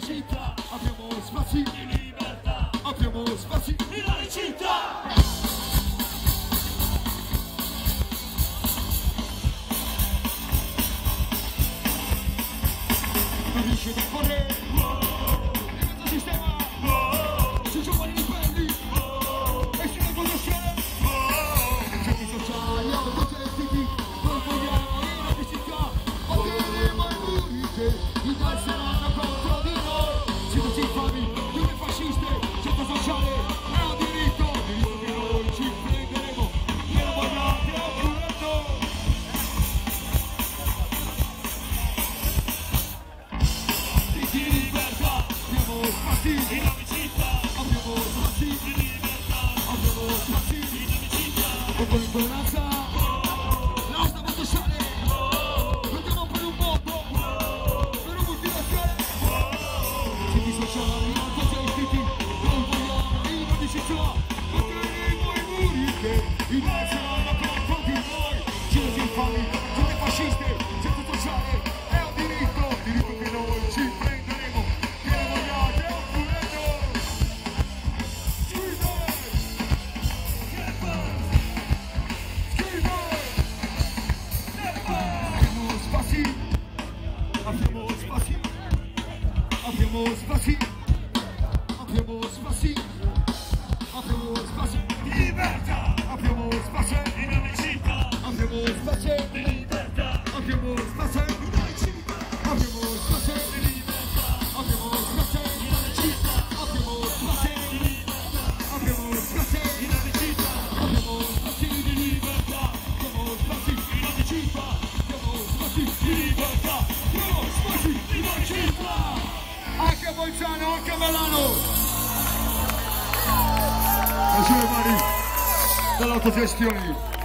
città, abbiamo spazi di libertà, abbiamo spazi di laicità. Non riesce da correre, in mezzo sistema, sui giovani ribelli, e sulle conoscenze, centri sociali, autogestiti, non vogliamo l'inefficienza, batteremo i muri che inalzeranno contro di noi. Siamo infami, giurie fasciste, centro sociale, è un diritto che noi ci prenderemo, glielo guardate a curetto. Di libertà, abbiamo spazi in amicizia, abbiamo spazi di libertà, abbiamo spazi in amicizia, con l'intolleranza, la nostra voce sale, andiamo per un mondo, per un multinazionale, centri sociali, autogestiti, non vogliamo l'inefficienza, batteremo i muri che innalzeranno contro di noi. Siamo infami, giurie fasciste, centro sociale, è un diritto che noi ci prenderemo, che lo vogliate a curetto. Abbiamo spazi, abbiamo spazi, abbiamo spazi, abbiamo spazi di libertà, abbiamo spazi in amicizia, abbiamo spazi di libertà, abbiamo spazi in amicizia, abbiamo spazi di libertà, abbiamo spazi in amicizia, abbiamo spazi di libertà, abbiamo spazi in amicizia, abbiamo spazi di libertà, abbiamo spazi in amicizia, abbiamo spazi di libertà, abbiamo spazi in amicizia. Anche a Bolzano, anche a Milano. E sulle mani dell'autogestione.